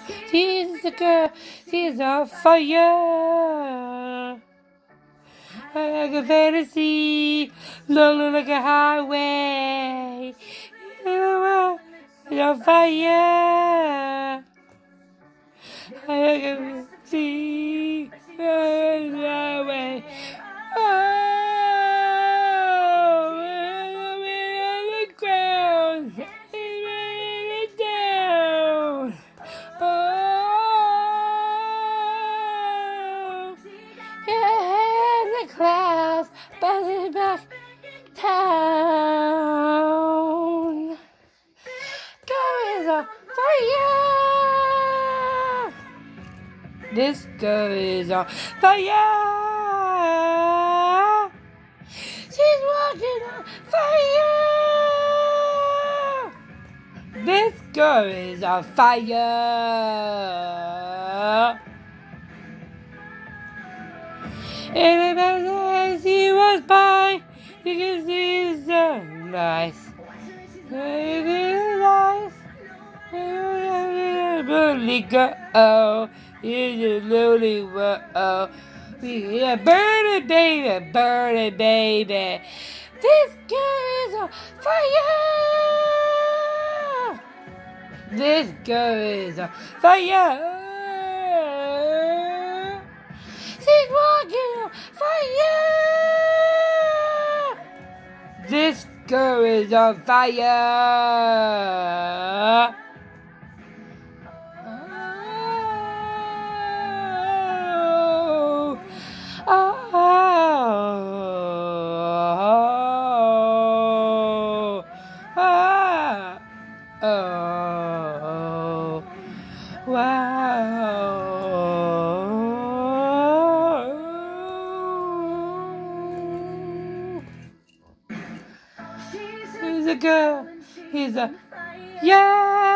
She's a girl, she's on fire. Like a fantasy, lonely like a highway. She's on fire. Like a fantasy, highway. Clouds buzzing back town. Girl is on fire. This girl is on fire. She's walking on fire. This girl is on fire. And as he was by, you can see it's so nice. Lonely girl, he's a lonely world. Yeah, burning baby. This girl is on fire. This girl is on fire. She's walking on fire. This girl is on fire. He's a girl. He's a yeah.